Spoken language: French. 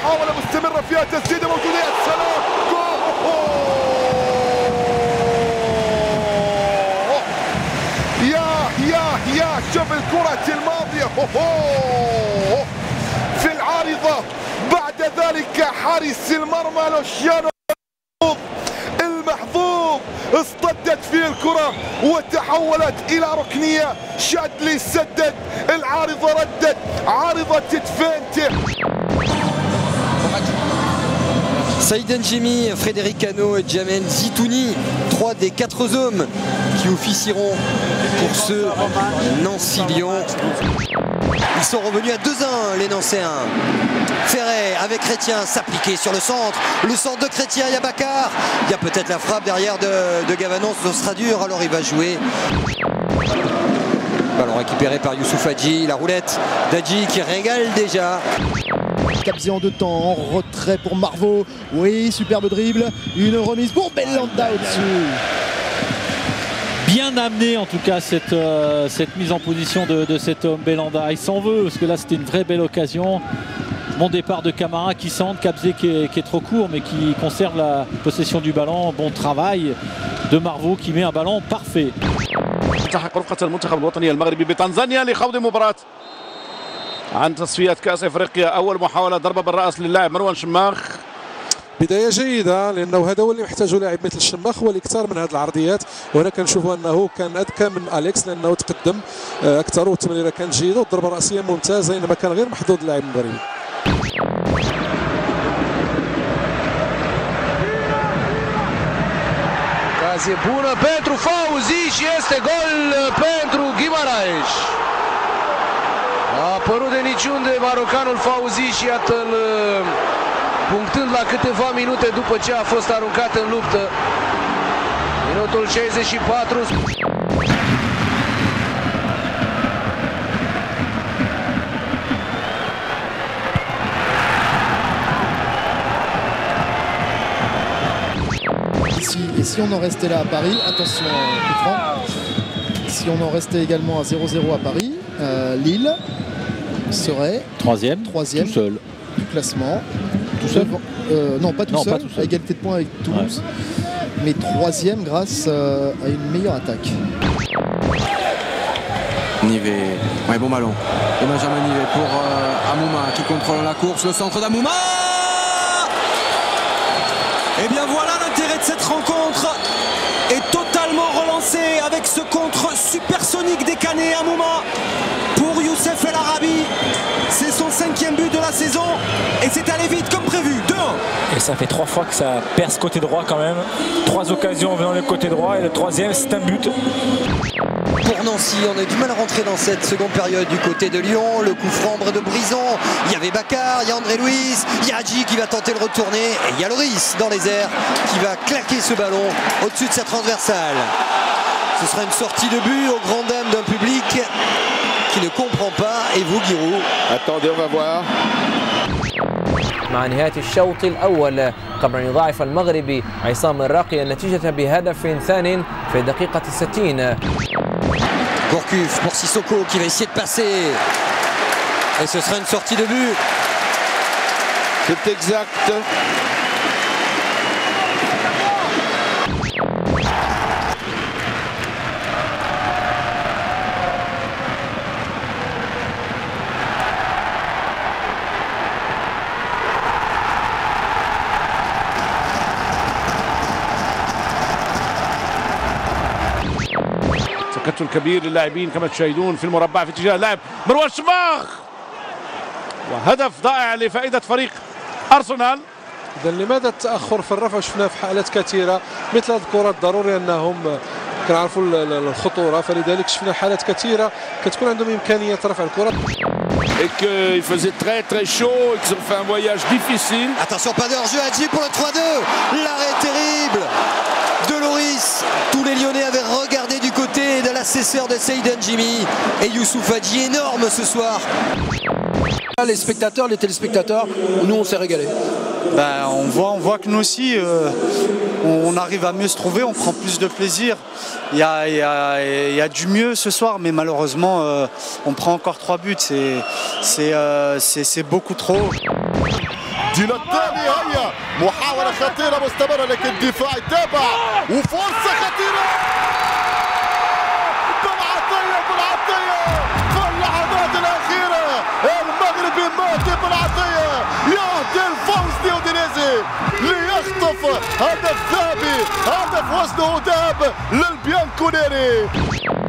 محاولة مستمرة فيها تسديدة موجودة. يا سلام، يا شوف الكرة الماضية في العارضة. بعد ذلك حارس المرمى لوشيانو المحظوظ اصطدت فيه الكرة وتحولت إلى ركنية. شادلي سدد، العارضة ردت، عارضة تدفنته. Saïd Ndjimi, Frédéric Hano et Djamel Zitouni, 3 des 4 hommes qui officieront pour ce Nancy-Lyon. Ils sont revenus à 2-1, les Nancéens. Ferret avec Chrétien s'appliquer sur le centre de Chrétien, il y a Bakar, il y a peut-être la frappe derrière de Gavanon, ce sera dur, alors il va jouer. Ballon récupéré par Youssouf Hadji, la roulette d'Hadji qui régale déjà. Kabzi en 2 temps, en retrait pour Marveau. Oui, superbe dribble, une remise pour Belhanda au-dessus. Bien amené en tout cas cette mise en position de cet homme Belhanda. Il s'en veut parce que là c'était une vraie belle occasion. Bon départ de Camara qui centre, Kabzé qui est trop court mais qui conserve la possession du ballon. Bon travail de Marveau qui met un ballon parfait. رفقة المنتخب الوطني المغربي بتنزانيا لخوض مباراة عن تصفية كأس افريقيا. اول محاولة ضربة بالرأس للاعب مروان شماخ. بداية جيدة لأنه هذا هو اللي محتاجه لاعب مثل الشماخ، هو الاكثار من هذه العرضيات. وهنا كنشوفوا أنه كان أذكى من أليكس لأنه تقدم أكثر والتمريرة كانت جيدة والضربة الرأسية ممتازة، إنما كان غير محظوظ اللاعب المغربي. Ocazie bună pentru Fauzi și este gol pentru Guimaraes. A apărut de niciunde marocanul Fauzi și iată-l punctând la câteva minute după ce a fost aruncat în luptă. Minutul 64. Et si on en restait là à Paris, attention coup franc. Si on en restait également à 0-0 à Paris, Lille serait troisième tout seul du classement. Tout seul non, pas tout seul, à égalité de points avec Toulouse, mais troisième grâce à une meilleure attaque. Nivé, ouais, bon ballon. Et Benjamin Nivé pour Amouma qui contrôle la course, le centre d'Amouma. Et bien voilà, l'intérêt de cette rencontre est totalement relancé avec ce contre supersonique décané Amouma pour Youssef El Arabi. C'est son 5e but de la saison et c'est allé vite comme prévu, 2-1. Et ça fait 3 fois que ça perce côté droit quand même. 3 occasions venant le côté droit et le 3e c'est un but. Pour Nancy, on a du mal à rentrer dans cette seconde période du côté de Lyon. Le coup franc de Brison, il y avait Bakar, il y a André Luis, il y a Hadji qui va tenter de retourner et il y a Loris dans les airs qui va claquer ce ballon au-dessus de sa transversale. Ce sera une sortie de but aux grandes dames d'un public qui ne comprend pas. Et vous, Giroud? Attendez, on va voir. مع نهاية الشوط الأول قبل أن يضاعف المغربي عصام الراقي النتيجة بهدف ثان في الدقيقة 60. Gourcuff pour Sissoko qui va essayer de passer. Et ce sera une sortie de but. C'est exact. تكتل كبير للاعبين كما تشاهدون في المربع في اتجاه اللاعب مروان شماخ وهدف ضائع لفائدة فريق أرسنال. إذا لماذا التأخر في الرفع؟ شفناه في حالات كثيرة مثل هذه الكرات ضروري أنهم كنعرفوا الخطورة، فلذلك شفنا حالات كثيرة كتكون عندهم إمكانية رفع الكرة. Et qu'il faisait très très chaud et qu'ils ont fait un voyage difficile. Attention, pas de hors-jeu, Hadji pour le 3-2. L'arrêt terrible de Loris. Tous les Lyonnais avaient regardé du côté de l'assesseur de Saïd Ndjimi et Youssouf Hadji, énorme ce soir. Les spectateurs, les téléspectateurs, nous on s'est régalé. Ben, on voit que nous aussi, on arrive à mieux se trouver, on prend plus de plaisir. Il y a du mieux ce soir, mais malheureusement, on prend encore 3 buts. C'est beaucoup trop. التبديل الثاني. هيا محاولة خطيرة مستمرة لكن الدفاع يتابع وفرصة خطيرة. بالعطية في اللحظات الأخيرة المغربي مهدي بالعطية يهدي الفوز لأودينيزي ليخطف هدف ذهبي، هدف وزنه ذهب للبيانكونيري.